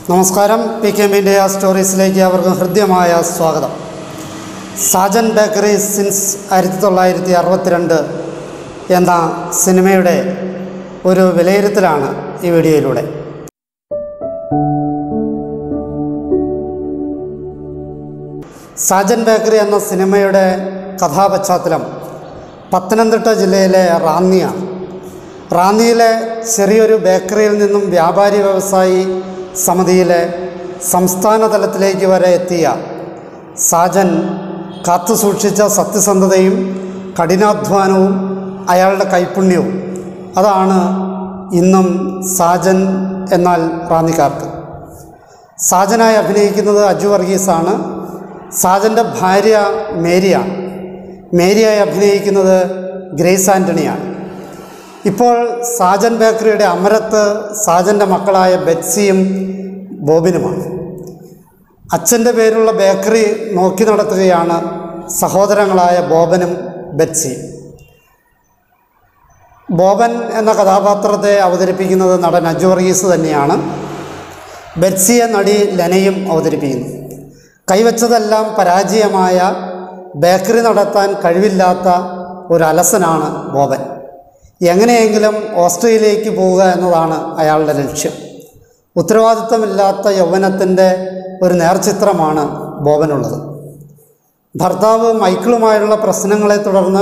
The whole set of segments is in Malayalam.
നമസ്കാരം. PK Media സ്റ്റോറീസിലേക്ക് അവർക്കും ഹൃദ്യമായ സ്വാഗതം. സാജൻ ബേക്കറി സിൻസ് 1962 എന്ന സിനിമയുടെ ഒരു വിലയിരുത്തലാണ് ഈ വീഡിയോയിലൂടെ. സാജൻ ബേക്കറി എന്ന സിനിമയുടെ കഥാപശ്ചാത്തലം പത്തനംതിട്ട ജില്ലയിലെ റാന്നിയാണ്. റാന്നിയിലെ ചെറിയൊരു ബേക്കറിയിൽ നിന്നും വ്യാപാരി വ്യവസായി സമിതിയിലെ സംസ്ഥാന തലത്തിലേക്ക് വരെ എത്തിയ സാജൻ കാത്തുസൂക്ഷിച്ച സത്യസന്ധതയും കഠിനാധ്വാനവും അയാളുടെ കൈപുണ്യവും അതാണ് ഇന്നും സാജൻ എന്നാൽ റാന്നിക്കാർക്ക്. സാജനായി അഭിനയിക്കുന്നത് അജു വർഗീസാണ്. സാജൻ്റെ ഭാര്യ മേരിയാണ്. മേരിയായി അഭിനയിക്കുന്നത് ഗ്രേസ് ആൻ്റണിയാണ്. ഇപ്പോൾ സാജൻ ബേക്കറിയുടെ അമരത്ത് സാജൻ്റെ മക്കളായ ബെറ്റ്സിയും ബോബിനുമാണ്. അച്ഛൻ്റെ പേരുള്ള ബേക്കറി നോക്കി നടത്തുകയാണ് സഹോദരങ്ങളായ ബോബനും ബെറ്റ്സിയും. ബോബൻ എന്ന കഥാപാത്രത്തെ അവതരിപ്പിക്കുന്നത് നടൻ അജു വർഗീസ് തന്നെയാണ്. ബെറ്റ്സിയെ നടി ലെനയും അവതരിപ്പിക്കുന്നു. കൈവച്ചതെല്ലാം പരാജയമായ ബേക്കറി നടത്താൻ കഴിവില്ലാത്ത ഒരു അലസനാണ് ബോബൻ. എങ്ങനെയെങ്കിലും ഓസ്ട്രേലിയയിലേക്ക് പോവുക എന്നതാണ് അയാളുടെ ലക്ഷ്യം. ഉത്തരവാദിത്തമില്ലാത്ത യൗവനത്തിൻ്റെ ഒരു നേർചിത്രമാണ് ബോബനുള്ളത്. ഭർത്താവ് മൈക്കിളുമായുള്ള പ്രശ്നങ്ങളെ തുടർന്ന്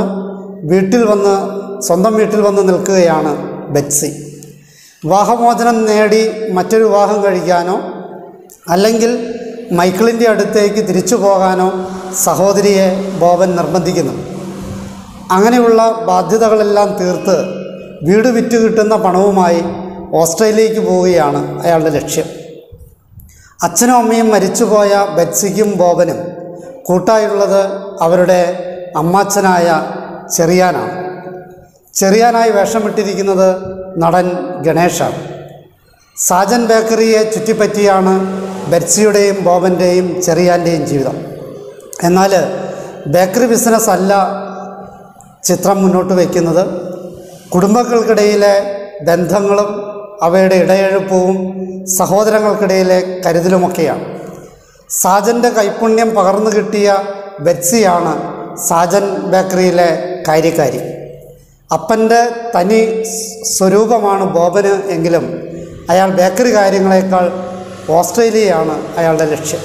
സ്വന്തം വീട്ടിൽ വന്ന് നിൽക്കുകയാണ് ബെറ്റ്സി. വിവാഹമോചനം നേടി മറ്റൊരു വിവാഹം കഴിക്കാനോ അല്ലെങ്കിൽ മൈക്കിളിൻ്റെ അടുത്തേക്ക് തിരിച്ചു പോകാനോ സഹോദരിയെ ബോബൻ നിർബന്ധിക്കുന്നു. അങ്ങനെയുള്ള ബാധ്യതകളെല്ലാം തീർത്ത് വീട് വിറ്റ് കിട്ടുന്ന പണവുമായി ഓസ്ട്രേലിയയിലേക്ക് പോവുകയാണ് അയാളുടെ ലക്ഷ്യം. അച്ഛനും അമ്മയും മരിച്ചുപോയ ബെറ്റ്സിക്കും ബോബനും കൂട്ടായുള്ളത് അവരുടെ അമ്മാച്ചനായ ചെറിയാനാണ്. ചെറിയാനായി വേഷമിട്ടിരിക്കുന്നത് നടൻ ഗണേഷാണ്. സാജൻ ബേക്കറിയെ ചുറ്റിപ്പറ്റിയാണ് ബെറ്റ്സിയുടെയും ബോബൻ്റെയും ചെറിയാൻ്റെയും ജീവിതം. എന്നാൽ ബേക്കറി ബിസിനസ് അല്ല ചിത്രം മുന്നോട്ട് വയ്ക്കുന്നത്. കുടുംബങ്ങൾക്കിടയിലെ ബന്ധങ്ങളും അവയുടെ ഇടയെഴുപ്പവും സഹോദരങ്ങൾക്കിടയിലെ കരുതലുമൊക്കെയാണ്. സാജൻ്റെ കൈപുണ്യം പകർന്നു കിട്ടിയ ബെറ്റ്സിയാണ് സാജൻ ബേക്കറിയിലെ കാര്യക്കാരി. അപ്പൻ്റെ തനി സ്വരൂപമാണ് ബോബന് എങ്കിലും അയാൾ ബേക്കറി കാര്യങ്ങളെക്കാൾ ഓസ്ട്രേലിയയാണ് അയാളുടെ ലക്ഷ്യം.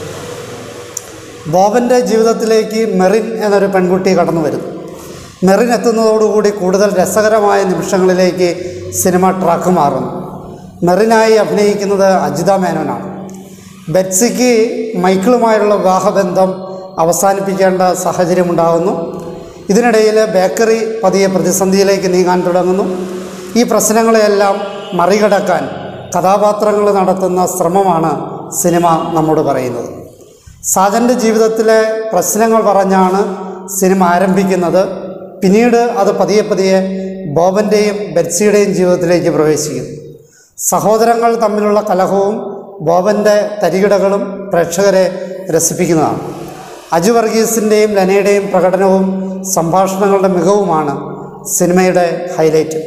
ബോബൻ്റെ ജീവിതത്തിലേക്ക് മെറിൻ എന്നൊരു പെൺകുട്ടി കടന്നു വരുന്നു. മെറിൻ എത്തുന്നതോടുകൂടി കൂടുതൽ രസകരമായ നിമിഷങ്ങളിലേക്ക് സിനിമ ട്രാക്ക് മാറുന്നു. മെറിനായി അഭിനയിക്കുന്നത് അജിത മേനോനാണ്. ബെറ്റ്സിക്ക് മൈക്കിളുമായുള്ള വിവാഹബന്ധം അവസാനിപ്പിക്കേണ്ട സാഹചര്യമുണ്ടാകുന്നു. ഇതിനിടയിൽ ബേക്കറി പതിയെ പ്രതിസന്ധിയിലേക്ക് നീങ്ങാൻ തുടങ്ങുന്നു. ഈ പ്രശ്നങ്ങളെയെല്ലാം മറികടക്കാൻ കഥാപാത്രങ്ങൾ നടത്തുന്ന ശ്രമമാണ് സിനിമ നമ്മോട് പറയുന്നത്. സാജൻ്റെ ജീവിതത്തിലെ പ്രശ്നങ്ങൾ പറഞ്ഞാണ് സിനിമ ആരംഭിക്കുന്നത്. പിന്നീട് അത് പതിയെ പതിയെ ബോബൻ്റെയും ബെറ്റ്സിയുടെയും ജീവിതത്തിലേക്ക് പ്രവേശിക്കുന്നു. സഹോദരങ്ങൾ തമ്മിലുള്ള കലഹവും ബോബൻ്റെ തരികിടകളും പ്രേക്ഷകരെ രസിപ്പിക്കുന്നതാണ്. അജു വർഗീസിൻ്റെയും ലെനയുടെയും പ്രകടനവും സംഭാഷണങ്ങളുടെ മികവുമാണ് സിനിമയുടെ ഹൈലൈറ്റ്.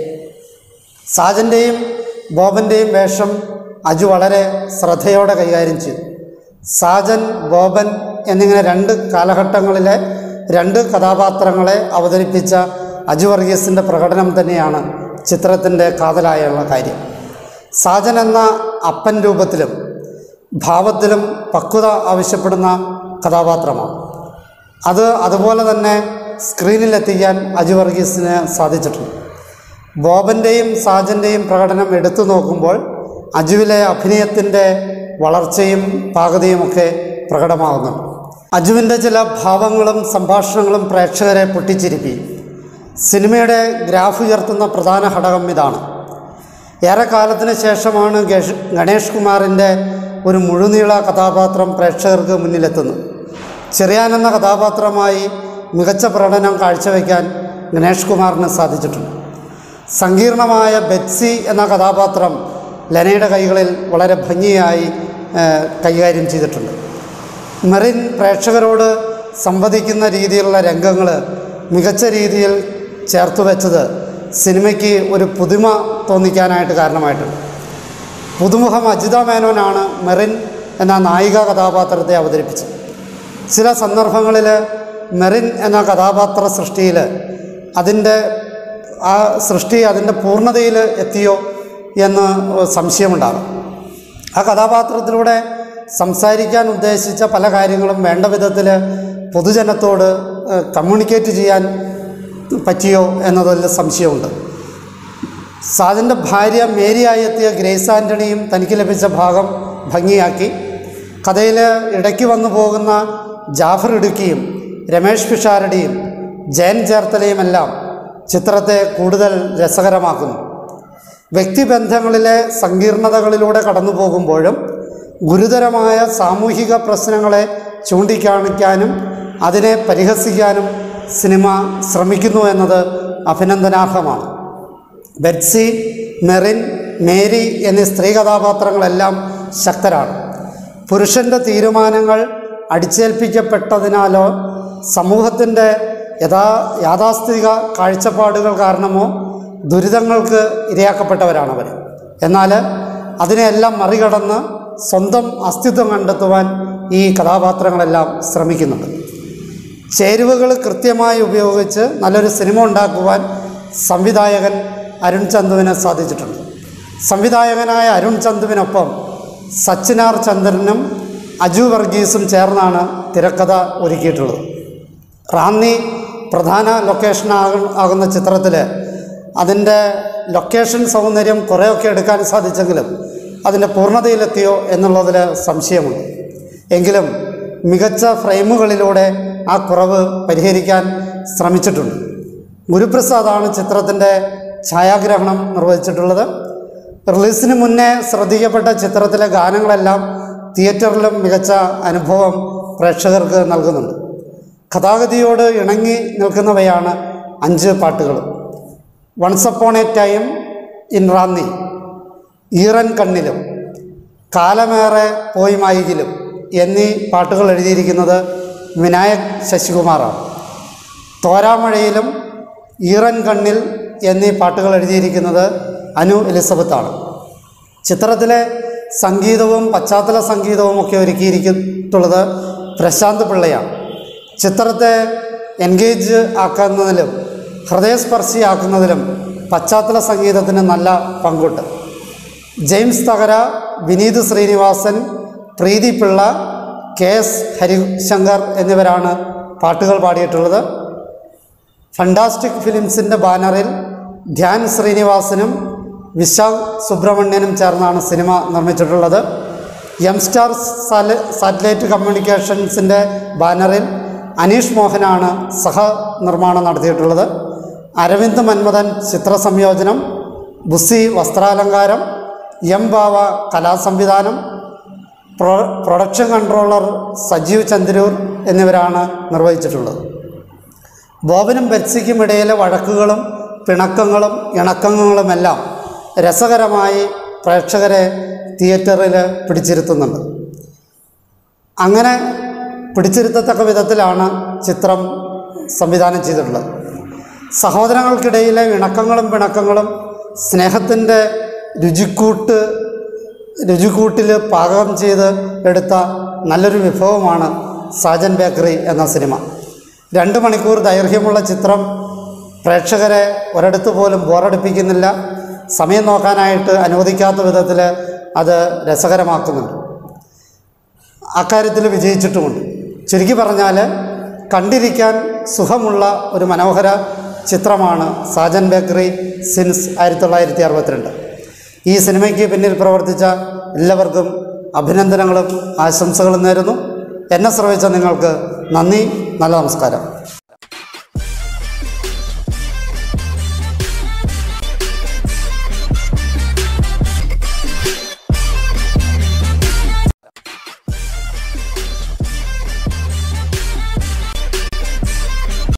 സാജൻ്റെയും ബോബൻ്റെയും വേഷം അജു വളരെ ശ്രദ്ധയോടെ കൈകാര്യം ചെയ്തു. സാജൻ, ബോബൻ എന്നിങ്ങനെ രണ്ട് കാലഘട്ടങ്ങളിലെ രണ്ട് കഥാപാത്രങ്ങളെ അവതരിപ്പിച്ച അജു വർഗീസിൻ്റെ പ്രകടനം തന്നെയാണ് ചിത്രത്തിൻ്റെ കാതലായുള്ള കാര്യം. സാജൻ എന്ന അപ്പൻ രൂപത്തിലും ഭാവത്തിലും പക്വത ആവശ്യപ്പെടുന്ന കഥാപാത്രമാണ്. അതുപോലെ തന്നെ സ്ക്രീനിലെത്തിക്കാൻ അജു വർഗീസിന് സാധിച്ചിട്ടുണ്ട്. ബോബൻ്റെയും സാജൻ്റെയും പ്രകടനം എടുത്തു നോക്കുമ്പോൾ അജുവിലെ അഭിനയത്തിൻ്റെ വളർച്ചയും പാകതയുമൊക്കെ പ്രകടമാകുന്നുണ്ട്. അജുവിൻ്റെ ചില ഭാവങ്ങളും സംഭാഷണങ്ങളും പ്രേക്ഷകരെ പൊട്ടിച്ചിരിപ്പിക്കും. സിനിമയുടെ ഗ്രാഫ് ഉയർത്തുന്ന പ്രധാന ഘടകം ഇതാണ്. ഏറെക്കാലത്തിന് ശേഷമാണ് ഗണേഷ് കുമാറിൻ്റെ ഒരു മുഴുനീള കഥാപാത്രം പ്രേക്ഷകർക്ക് മുന്നിലെത്തുന്നത്. ചെറിയാൻ എന്ന കഥാപാത്രമായി മികച്ച പ്രകടനം കാഴ്ചവെക്കാൻ ഗണേഷ് കുമാറിന് സാധിച്ചിട്ടുണ്ട്. സങ്കീർണമായ ബെറ്റ്സി എന്ന കഥാപാത്രം ലെനയുടെ കൈകളിൽ വളരെ ഭംഗിയായി കൈകാര്യം ചെയ്തിട്ടുണ്ട്. മെറിൻ പ്രേക്ഷകരോട് സംവദിക്കുന്ന രീതിയിലുള്ള രംഗങ്ങൾ മികച്ച രീതിയിൽ ചേർത്ത് വെച്ചത് സിനിമയ്ക്ക് ഒരു പുതുമ തോന്നിക്കാനായിട്ട് കാരണമായിട്ടുണ്ട്. പുതുമുഖം അജിത മേനോനാണ് മെറിൻ എന്ന നായിക കഥാപാത്രത്തെ അവതരിപ്പിച്ചത്. ചില സന്ദർഭങ്ങളിൽ മെറിൻ എന്ന കഥാപാത്ര സൃഷ്ടിയിൽ അതിൻ്റെ പൂർണ്ണതയിൽ എത്തിയോ എന്ന് സംശയമുണ്ടാകും. ആ കഥാപാത്രത്തിലൂടെ സംസാരിക്കാൻ ഉദ്ദേശിച്ച പല കാര്യങ്ങളും വേണ്ട വിധത്തിൽ പൊതുജനത്തോട് കമ്മ്യൂണിക്കേറ്റ് ചെയ്യാൻ പറ്റിയോ എന്നതിൽ സംശയമുണ്ട്. സാജൻ്റെ ഭാര്യ മേരിയായി എത്തിയ ഗ്രേസ് ആൻ്റണിയും തനിക്ക് ലഭിച്ച ഭാഗം ഭംഗിയാക്കി. കഥയിൽ ഇടയ്ക്ക് വന്നു പോകുന്ന ജാഫർ ഇടുക്കിയും രമേഷ് പിഷാരടിയും ജയൻ ചേർത്തലയുമെല്ലാം ചിത്രത്തെ കൂടുതൽ രസകരമാക്കുന്നു. വ്യക്തിബന്ധങ്ങളിലെ സങ്കീർണതകളിലൂടെ കടന്നു പോകുമ്പോഴും ഗുരുതരമായ സാമൂഹിക പ്രശ്നങ്ങളെ ചൂണ്ടിക്കാണിക്കാനും അതിനെ പരിഹസിക്കാനും സിനിമ ശ്രമിക്കുന്നു എന്നത് അഭിനന്ദനാർഹമാണ്. ബെറ്റ്സി, മെറിൻ, മേരി എന്നീ സ്ത്രീ കഥാപാത്രങ്ങളെല്ലാം ശക്തരാണ്. പുരുഷൻ്റെ തീരുമാനങ്ങൾ അടിച്ചേൽപ്പിക്കപ്പെട്ടതിനാലോ സമൂഹത്തിൻ്റെ യാഥാസ്ഥിതിക കാഴ്ചപ്പാടുകൾ കാരണമോ ദുരിതങ്ങൾക്ക് ഇരയാക്കപ്പെട്ടവരാണവർ. എന്നാൽ അതിനെയെല്ലാം മറികടന്ന് സ്വന്തം അസ്തിത്വം കണ്ടെത്തുവാൻ ഈ കഥാപാത്രങ്ങളെല്ലാം ശ്രമിക്കുന്നുണ്ട്. ചേരുവകൾ കൃത്യമായി ഉപയോഗിച്ച് നല്ലൊരു സിനിമ ഉണ്ടാക്കുവാൻ സംവിധായകൻ അരുൺ ചന്തുവിന് സാധിച്ചിട്ടുണ്ട്. സംവിധായകനായ അരുൺ ചന്തുവിനൊപ്പം സച്ചിനാർ ചന്ദ്രനും അജു വർഗീസും ചേർന്നാണ് തിരക്കഥ ഒരുക്കിയിട്ടുള്ളത്. റാന്നി പ്രധാന ലൊക്കേഷൻ ആകുന്ന ചിത്രത്തിൽ അതിൻ്റെ ലൊക്കേഷൻ സൗന്ദര്യം കുറേയൊക്കെ എടുക്കാൻ സാധിച്ചെങ്കിലും അതിൻ്റെ പൂർണ്ണതയിലെത്തിയോ എന്നുള്ളതിൽ സംശയമുണ്ട്. എങ്കിലും മികച്ച ഫ്രെയിമുകളിലൂടെ ആ കുറവ് പരിഹരിക്കാൻ ശ്രമിച്ചിട്ടുണ്ട്. ഗുരുപ്രസാദാണ് ചിത്രത്തിൻ്റെ ഛായാഗ്രഹണം നിർവഹിച്ചിട്ടുള്ളത്. റിലീസിന് മുന്നേ ശ്രദ്ധിക്കപ്പെട്ട ചിത്രത്തിലെ ഗാനങ്ങളെല്ലാം തിയേറ്ററിലും മികച്ച അനുഭവം പ്രേക്ഷകർക്ക് നൽകുന്നുണ്ട്. കഥാഗതിയോട് ഇണങ്ങി നിൽക്കുന്നവയാണ് 5 പാട്ടുകൾ. Once upon a time in Ranni, ഈറൻ കണ്ണിലും, കാലമേറെ പോയി മായികിലും എന്നീ പാട്ടുകൾ എഴുതിയിരിക്കുന്നത് വിനായക് ശശികുമാറാണ്. തോരാമഴയിലും ഈറൻ കണ്ണിൽ എന്നീ പാട്ടുകൾ എഴുതിയിരിക്കുന്നത് അനു എലിസബത്താണ്. ചിത്രത്തിലെ സംഗീതവും പശ്ചാത്തല സംഗീതവും ഒക്കെ ഒരുക്കിയിരിക്കുന്നുള്ളത് പ്രശാന്ത് പിള്ളയാണ്. ചിത്രത്തെ എൻഗേജ് ആക്കുന്നതിലും ഹൃദയസ്പർശിയാക്കുന്നതിലും പശ്ചാത്തല സംഗീതത്തിന് നല്ല പങ്കുണ്ട്. ജെയിംസ് തകര, വിനീത് ശ്രീനിവാസൻ, പ്രീതി പിള്ള, KS ഹരിശങ്കർ എന്നിവരാണ് പാട്ടുകൾ പാടിയിട്ടുള്ളത്. ഫണ്ടാസ്റ്റിക് ഫിലിംസിൻ്റെ ബാനറിൽ ധ്യാൻ ശ്രീനിവാസനും വിശാഖ് സുബ്രഹ്മണ്യനും ചേർന്നാണ് സിനിമ നിർമ്മിച്ചിട്ടുള്ളത്. എം സ്റ്റാർ സാറ്റലൈറ്റ് കമ്മ്യൂണിക്കേഷൻസിൻ്റെ ബാനറിൽ അനീഷ് മോഹനാണ് സഹനിർമ്മാണം നടത്തിയിട്ടുള്ളത്. അരവിന്ദ് മന്മഥൻ ചിത്രസംയോജനം, ബുസി വസ്ത്രാലങ്കാരം, എം ബാവ കലാസംവിധാനം, പ്രൊഡക്ഷൻ കൺട്രോളർ സജീവ് ചന്ദ്രൂർ എന്നിവരാണ് നിർവഹിച്ചിട്ടുള്ളത്. ബോബനും ബെറ്റ്സിക്കും ഇടയിലെ വഴക്കുകളും പിണക്കങ്ങളും ഇണക്കങ്ങളുമെല്ലാം രസകരമായി പ്രേക്ഷകരെ തിയേറ്ററിൽ പിടിച്ചിരുത്തുന്നുണ്ട്. അങ്ങനെ പിടിച്ചിരുത്തത്തക്ക വിധത്തിലാണ് ചിത്രം സംവിധാനം ചെയ്തിട്ടുള്ളത്. സഹോദരങ്ങൾക്കിടയിലെ ഇണക്കങ്ങളും പിണക്കങ്ങളും സ്നേഹത്തിൻ്റെ രുചിക്കൂട്ടിൽ പാകം ചെയ്ത് എടുത്ത നല്ലൊരു വിഭവമാണ് സാജൻ ബേക്കറി എന്ന സിനിമ. 2 മണിക്കൂർ ദൈർഘ്യമുള്ള ചിത്രം പ്രേക്ഷകരെ ഒരിടത്ത് പോലും ബോറടിപ്പിക്കുന്നില്ല. സമയം നോക്കാനായിട്ട് അനുവദിക്കാത്ത വിധത്തിൽ അത് രസകരമാക്കുന്നുണ്ട്. അക്കാര്യത്തിൽ വിജയിച്ചിട്ടുമുണ്ട്. ചുരുക്കി പറഞ്ഞാൽ കണ്ടിരിക്കാൻ സുഖമുള്ള ഒരു മനോഹര ചിത്രമാണ് സാജൻ ബേക്കറി സിൻസ് 1962. ഈ സിനിമയ്ക്ക് പിന്നിൽ പ്രവർത്തിച്ച എല്ലാവർക്കും അഭിനന്ദനങ്ങളും ആശംസകളും നേരുന്നു. എന്നെ ശ്രവിച്ച നിങ്ങൾക്ക് നന്ദി. നല്ല നമസ്കാരം.